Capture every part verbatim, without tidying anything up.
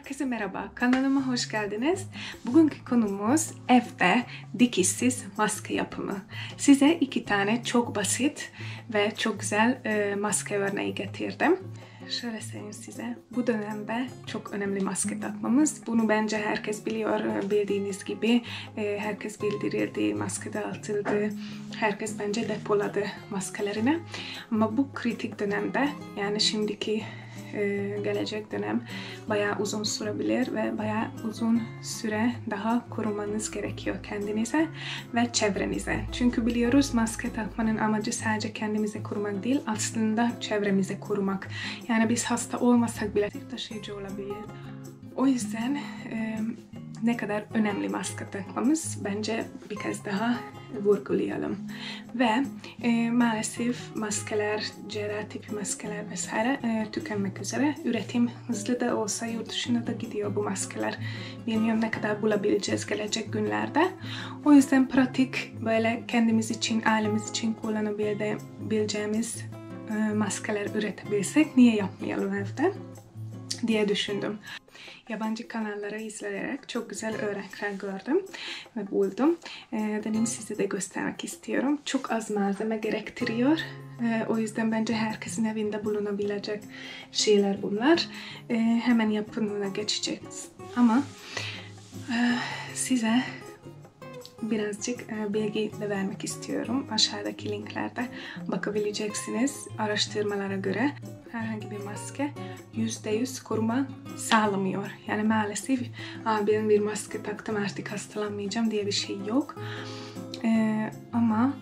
Herkese merhaba, kanalıma hoş geldiniz. Bugünkü konumuz evde dikişsiz maske yapımı. Size iki tane çok basit ve çok güzel e, maske örneği getirdim. Şöyle söyleyeyim size, bu dönemde çok önemli maske takmamız. Bunu bence herkes biliyor, bildiğiniz gibi. E, herkes bildirildi, maske dağıtıldı. Herkes bence depoladı maskelerini. Ama bu kritik dönemde, yani şimdiki gelecek dönem bayağı uzun sürebilir ve bayağı uzun süre daha korumanız gerekiyor kendinize ve çevrenize. Çünkü biliyoruz maske takmanın amacı sadece kendimize korumak değil, aslında çevremize korumak. Yani biz hasta olmasak bile taşıyıcı olabilir. O yüzden e, ne kadar önemli maske takmamız bence bir kez daha vurgulayalım. Ve e, maalesef maskeler, cerrah tipi maskeler vesaire e, tükenmek üzere. Üretim hızlı da olsa yurt dışına da gidiyor bu maskeler. Bilmiyorum ne kadar bulabileceğiz gelecek günlerde. O yüzden pratik, böyle kendimiz için, ailemiz için kullanabileceğimiz e, maskeler üretebilsek niye yapmayalım evde diye düşündüm. Yabancı kanalları izleyerek çok güzel örnekler gördüm ve buldum. E, dedim size de göstermek istiyorum. Çok az malzeme gerektiriyor. E, o yüzden bence herkesin evinde bulunabilecek şeyler bunlar. E, hemen yapımına geçeceğiz. Ama e, size birazcık e, bilgi de vermek istiyorum. Aşağıdaki linklerde bakabileceksiniz. Araştırmalara göre herhangi bir maske yüzde yüz koruma sağlamıyor. Yani maalesef ben bir maske taktım artık hastalanmayacağım diye bir şey yok. Ee, ama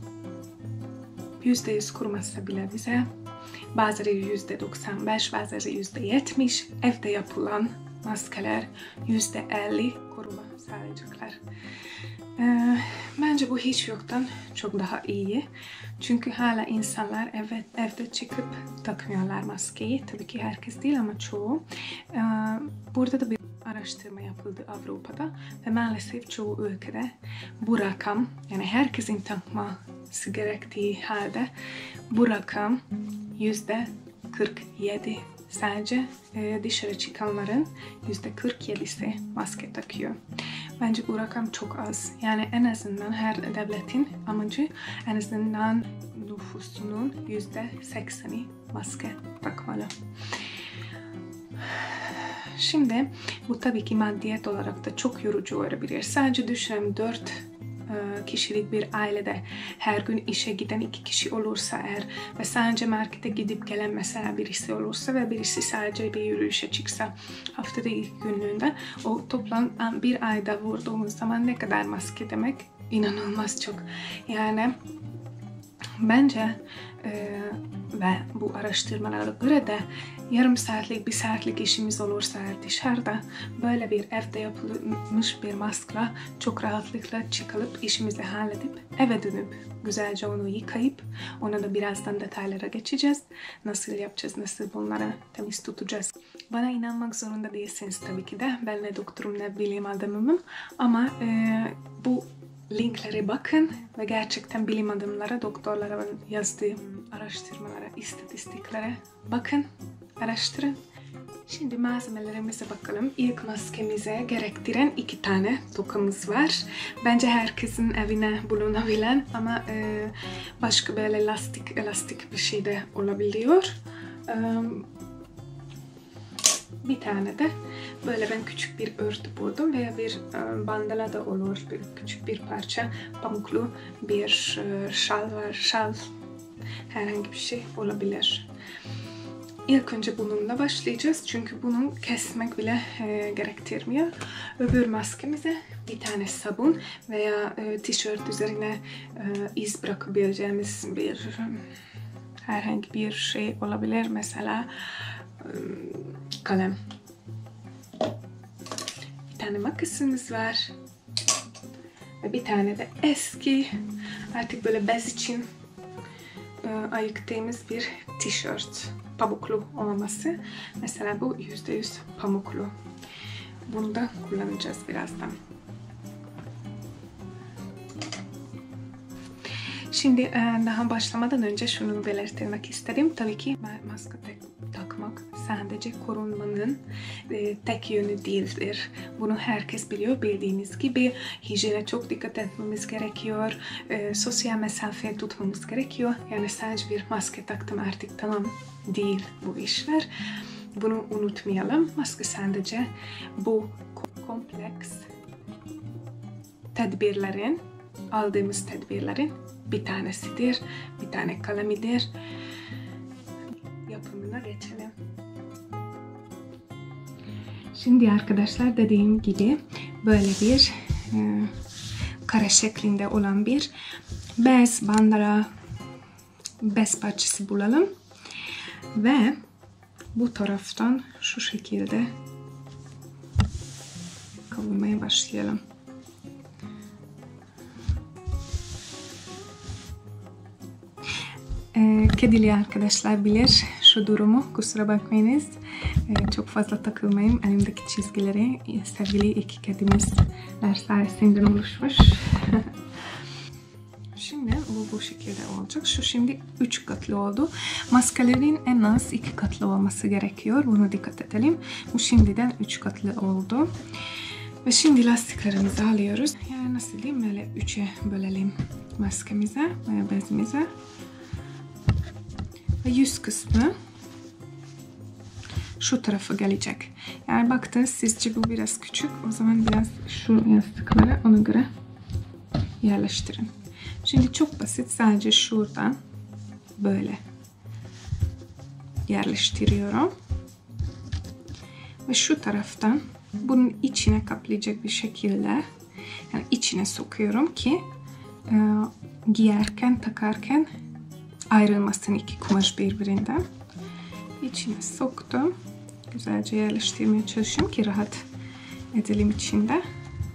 yüzde yüz korumasa bile bize bazıları yüzde doksan beş, bazıları yüzde yetmiş evde yapılan maskeler yüzde elli koruma sağlayacaklar. Ee, bence bu hiç yoktan çok daha iyi. Çünkü hala insanlar evet, evde çıkıp takmıyorlar maskeyi. Tabii ki herkes değil ama çoğu. Ee, burada da bir araştırma yapıldı Avrupa'da ve maalesef çoğu ülkede bu rakam, yani herkesin takması gerektiği halde bu rakam yüzde kırk yedi. Sadece e, dışarı çıkanların yüzde kırk yedisi maske takıyor. Bence bu rakam çok az. Yani en azından her devletin amacı en azından nüfusunun yüzde sekseni maske takmalı. Şimdi bu tabii ki maddiyet olarak da çok yorucu olabilir. Sadece düşünelim dört kişilik bir ailede her gün işe giden iki kişi olursa eğer ve sadece markete gidip gelen mesela birisi olursa ve birisi sadece bir yürüyüşe çıksa haftada ilk günlüğünde o toplam bir ayda vurduğumuz zaman ne kadar maske demek? İnanılmaz çok. Yani bence e, ve bu araştırmalara göre de yarım saatlik, bir saatlik işimiz olursa dışarıda böyle bir evde yapılmış bir maskla çok rahatlıkla çıkılıp işimizi halledip eve dönüp güzelce onu yıkayıp ona da birazdan detaylara geçeceğiz. Nasıl yapacağız, nasıl bunları temiz tutacağız. Bana inanmak zorunda değilsiniz tabii ki de. Ben ne doktorum ne bilim adamımım ama e, bu linklere bakın ve gerçekten bilim adamlara, doktorlara yazdığı araştırmalara, istatistiklere bakın, araştırın. Şimdi malzemelerimize bakalım. İlk maskemize gerektiren iki tane tokamız var. Bence herkesin evine bulunabilen ama e, başka böyle elastik, elastik bir şey de olabiliyor. E, bir tane de böyle ben küçük bir örtü buldum veya bir e, bandana da olur, bir, küçük bir parça pamuklu bir e, şal var, şal herhangi bir şey olabilir. İlk önce bununla başlayacağız çünkü bunun kesmek bile e, gerektirmiyor. Öbür maskemize bir tane sabun veya e, tişört üzerine e, iz bırakabileceğimiz bir herhangi bir şey olabilir, mesela e, kalem. Bir tane makasımız var ve bir tane de eski artık böyle bez için e, ayıktığımız bir tişört, pamuklu olmaması. Mesela bu yüzde yüz pamuklu. Bunu da kullanacağız birazdan. Şimdi daha başlamadan önce şunu belirtmek istedim. Tabii ki maske takmak sadece korunmanın e, tek yönü değildir. Bunu herkes biliyor. Bildiğiniz gibi hijyene çok dikkat etmemiz gerekiyor. E, sosyal mesafe tutmamız gerekiyor. Yani sadece bir maske taktım artık tamam değil bu işler. Bunu unutmayalım. Maske sadece bu kompleks tedbirlerin, aldığımız tedbirlerin bir tanesidir. Bir tane kalemidir. Yapımına geçelim. Şimdi arkadaşlar dediğim gibi böyle bir e, kare şeklinde olan bir bez, bandara, bez parçası bulalım. Ve bu taraftan şu şekilde kavurmaya başlayalım. Ee, kedili arkadaşlar bilir şu durumu. Kusura bakmayınız. Ee, çok fazla takılmayayım. Elimdeki çizgileri sevgili iki kedimizler sayesinde oluşmuş. Şimdi bu bu şekilde olacak. Şu şimdi üç katlı oldu. Maskelerin en az iki katlı olması gerekiyor. Buna dikkat edelim. Bu şimdiden üç katlı oldu. Ve şimdi lastiklerimizi alıyoruz. Yani nasıl diyeyim? Böyle üçe bölelim maskemize veya bezimize. Ve yüz kısmı şu tarafa gelecek. Yani baktınız sizce bu biraz küçük. O zaman biraz şu yastıkları ona göre yerleştirin. Şimdi çok basit. Sadece şuradan böyle yerleştiriyorum. Ve şu taraftan bunun içine kaplayacak bir şekilde yani içine sokuyorum ki e, giyerken, takarken ayrılmasın iki kumaş birbirinden. İçine soktum. Güzelce yerleştirmeye çalışıyorum ki rahat edelim içinde.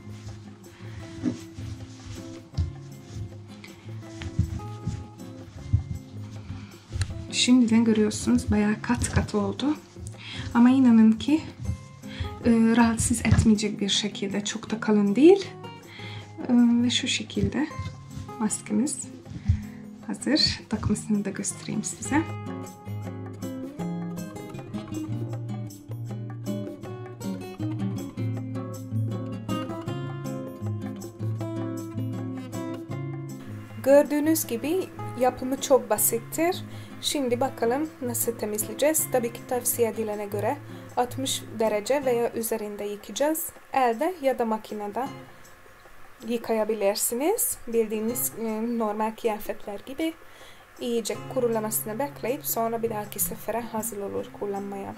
Şimdiden görüyorsunuz bayağı kat kat oldu. Ama inanın ki e, rahatsız etmeyecek bir şekilde, çok da kalın değil. E, ve şu şekilde maskemiz hazır. Takmasını da göstereyim size. Gördüğünüz gibi yapımı çok basittir. Şimdi bakalım nasıl temizleyeceğiz. Tabii ki tavsiye edilene göre altmış derece veya üzerinde yıkayacağız. Elde ya da makinede yıkayabilirsiniz. Bildiğiniz normal kıyafetler gibi iyice kurulamasını bekleyip sonra bir dahaki sefere hazır olur kullanmaya.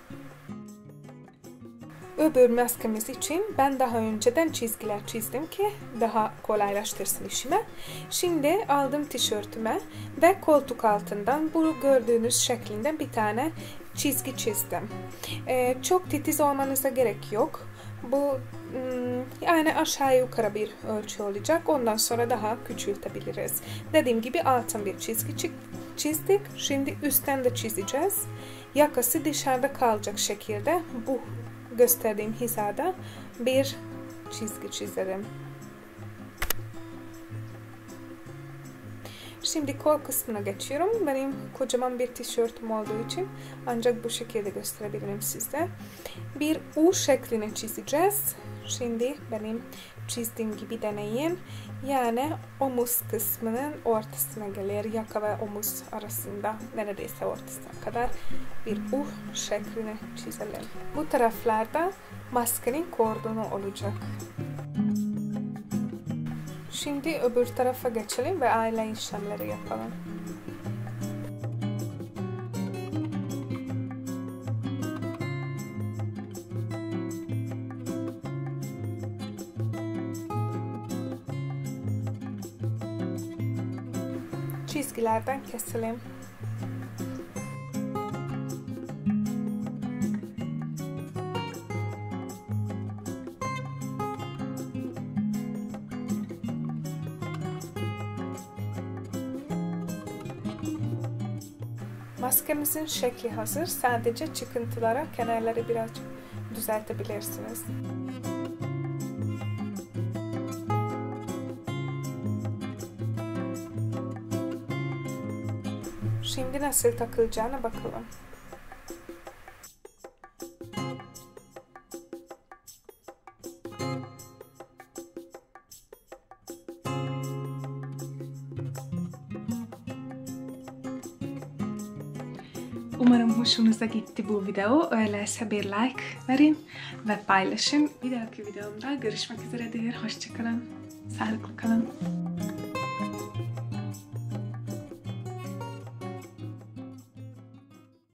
Öbür maskemiz için ben daha önceden çizgiler çizdim ki daha kolaylaştırsın işimi. Şimdi aldım tişörtüme ve koltuk altından bu gördüğünüz şeklinde bir tane çizgi çizdim. Ee, çok titiz olmanıza gerek yok. Bu yani aşağı yukarı bir ölçü olacak. Ondan sonra daha küçültebiliriz. Dediğim gibi alttan bir çizgi çizdik. Şimdi üstten de çizeceğiz. Yakası dışarıda kalacak şekilde bu gösterdiğim hizada bir çizgi çizelim. Şimdi kol kısmına geçiyorum. Benim kocaman bir tişörtüm olduğu için ancak bu şekilde gösterebilirim size. Bir U şeklini çizeceğiz. Şimdi benim çizdiğim gibi deneyin. Yani omuz kısmının ortasına gelir. Yaka ve omuz arasında neredeyse ortasına kadar bir U şeklini çizelim. Bu taraflarda maskenin kordonu olacak. Şimdi öbür tarafa geçelim ve aile işlemleri yapalım. Çizgilerden keselim. Maskemizin şekli hazır. Sadece çıkıntılara, kenarları biraz düzeltebilirsiniz. Şimdi nasıl takılacağına bakalım. Umarım hoşunuza gitti bu video. Öyleyse bir like verin ve paylaşın. Bir dahaki videomda görüşmek üzere. Hoşça kalın. Sağlıklı kalın.